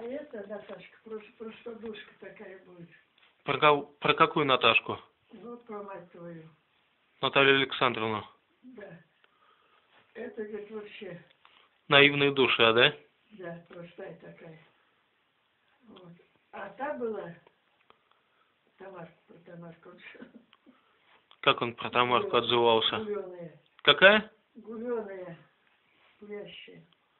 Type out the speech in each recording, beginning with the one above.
это, Наташка, простодушка такая будет. Про какую Наташку? Вот про мать твою. Наталью Александровну. Да. Это, говорит, вообще. Наивные души, да? Да, простая такая. Вот. А та была Тамарка, про Тамарку. Как он про Тамарку отзывался? Гуленая. Какая? Гуленая. Гулящая.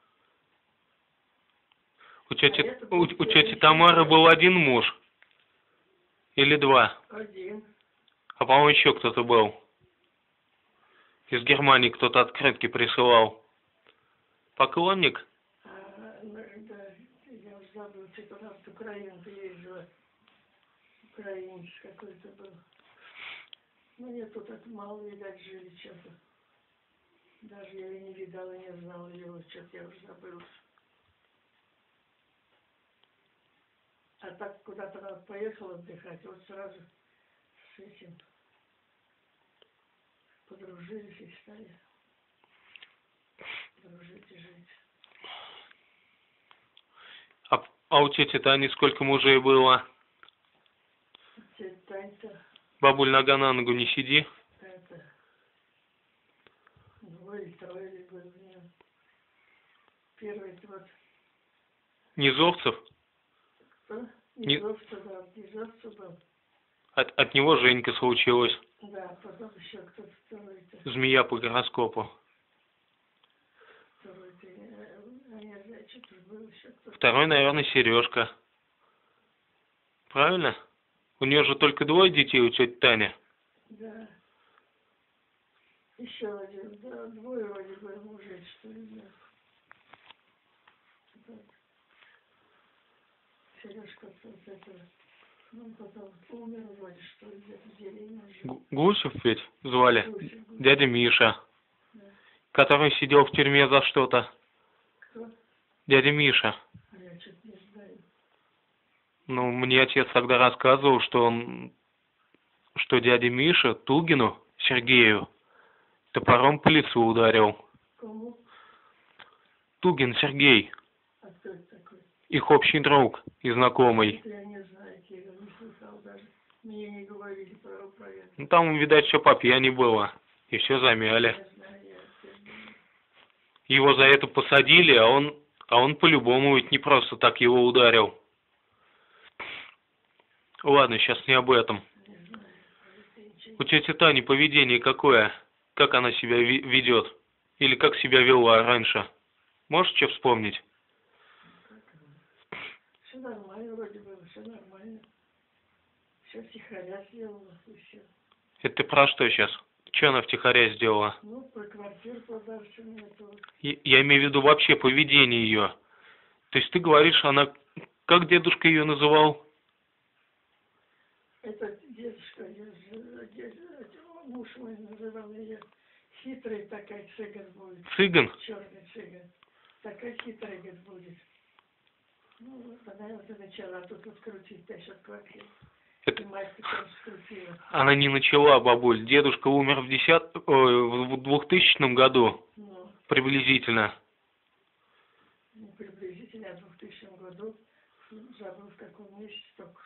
У тети Тамары был один муж? Или два? Один. А по-моему, еще кто-то был. Из Германии кто-то открытки присылал. Поклонник? Да, я уже забыл, что-то раз с Украины ездила. Украинец какой-то был. Ну, мне тут это мало, видать, жили что-то. Даже я и не видала, не знала его, что-то я уже забыла. А так куда-то раз поехал отдыхать, вот сразу с этим подружились и стали дружить и жить. А у тети Тани сколько мужей было? Тетя Тань-то... Бабуль, нога на ногу не сиди. Это... Двое или трое ли было у нее. Первый вот... Низовцев? Кто? Низовцев, да, Низовцев был. От него Женька случилась. Да, потом еще кто-то второй-то. Змея по гороскопу. Второй-то, я знаю, что-то был еще кто-то. Второй, наверное, Сережка. Правильно? У нее же только двое детей, у тети Тани. Да. Еще один, да, двое вроде бы мужей, что ли, да. Так. Сережка вот это, ну, потом умер вроде, что ли, где-то в деревне жил. Гусев ведь звали? Гусев. Дядя Миша. Да. Который сидел в тюрьме за что-то. Кто? Дядя Миша. А я что-то не знаю. Ну, мне отец тогда рассказывал, что дядя Миша Тугину, Сергею, топором по лицу ударил. Кому? Тугин Сергей. А кто это такой? Их общий друг и знакомый. Это я не знаю, я его не слыхал даже. Мне не говорили про это. Ну, там, видать, все по пьяни было. И все замяли. Я знаю, я знаю. Его за это посадили, а он по-любому ведь не просто так его ударил. Ладно, сейчас не об этом. Не знаю. У тети Тани поведение какое? Как она себя ведет? Или как себя вела раньше? Можешь что вспомнить? Все нормально вроде было, все нормально. Все втихаря сделала, и все. Это ты про что сейчас? Что она втихаря сделала? Ну, про квартиру подарочную эту. Я имею в виду вообще поведение ее. То есть ты говоришь, она... Как дедушка ее называл? Это дедушка, муж мой называл ее. Хитрый такая цыган будет. Цыган? Черный цыган. Такая хитрая, говорит, будет. Ну, вот она вот и начала тут вот крутить насчет квартиры. И мать потом скрутила. Она не начала, бабуль. Дедушка умер в 2000 году. Ну, Приблизительно. приблизительно в 2000 году. Забыл, в каком месяце только.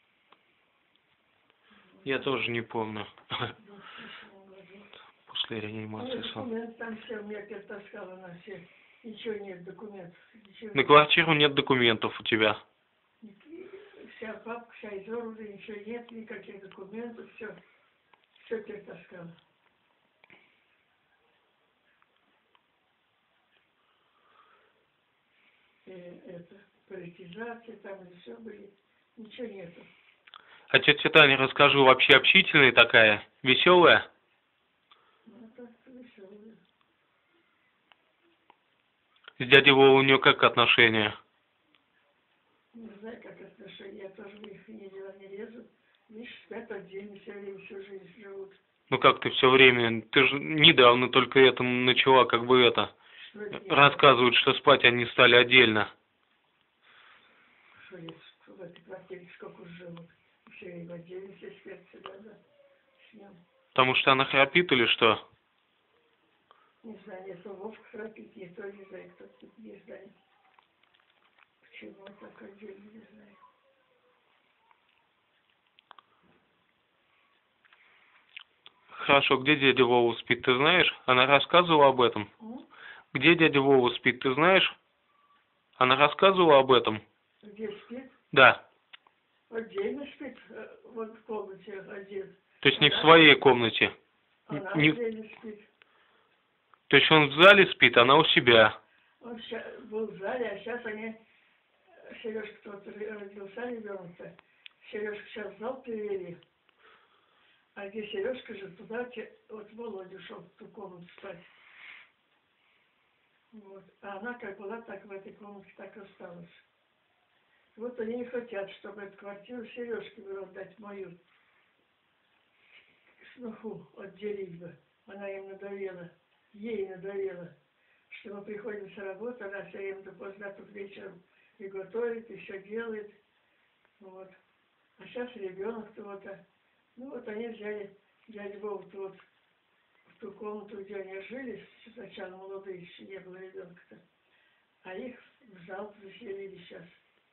Я тоже не помню. В 2000 году. После реанимации. Документ там все, мне таскала на все. Ничего нет, документов. Ничего На квартиру нет документов у тебя. Вся папка, вся изорвана, ничего нет, никаких документов, все тебе таскала. И это, политизация, там и все были, ничего нету. А тетя Таня, расскажи, вообще общительная такая, веселая? Ну, так веселая. С дядей Вовой у нее как отношения? Не знаю, как отношения, я тоже в их ни дела не лезу. Видишь, спят отдельно, все время, всю жизнь живут. Ну как ты все время, ты же недавно только это начала, как бы это, рассказывают, что спать они стали отдельно. Что я в этой квартире сколько уже живут. Все время отдельно, все спят всегда, да, с ним. Потому что она храпит или что? Не знаю, не то Вовка храпит, не то, не знаю, кто тут, не знаю. почему так отдельно, не знаю. Хорошо, где дядя Вова спит, ты знаешь? Она рассказывала об этом? Где дядя Вова спит, ты знаешь? Она рассказывала об этом? Где спит? Да. Отдельно спит, вот в комнате один. То есть не в своей комнате? Она Не... отдельно спит. То есть он в зале спит, она у себя? Он был в зале, а сейчас они, Сережка тот родился ребенок-то, Сережку сейчас в зал перевели. А где Сережка же, туда, вот Володя шел в ту комнату спать. Вот. А она как была, так в этой комнате так осталась. Вот они не хотят, чтобы эту квартиру Сережке было отдать мою. Сноху отделить бы. Она им надоела, ей надоела, что мы приходим с работы, она все время допоздна тут вечером и готовит, и все делает. Вот. А сейчас ребенок-то вот, ну вот они взяли дядю Вову-то вот в ту комнату, где они жили, сначала молодые, еще не было ребенка-то, а их в зал заселили сейчас.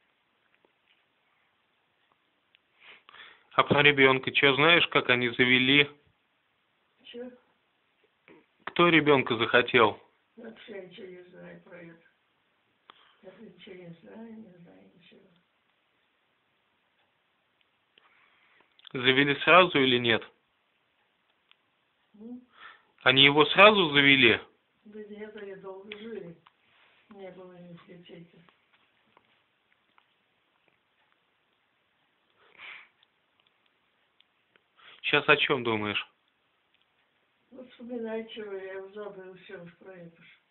А про ребенка что знаешь, как они завели? Че? Кто ребенка захотел? Вообще я ничего не знаю про это. Я ничего не знаю ничего. Завели сразу или нет? Ну, Они его сразу завели? да нет, они долго жили. Не было у них детей-то. Сейчас о чем думаешь? Вот вспоминай, чего я забыл все уж про это.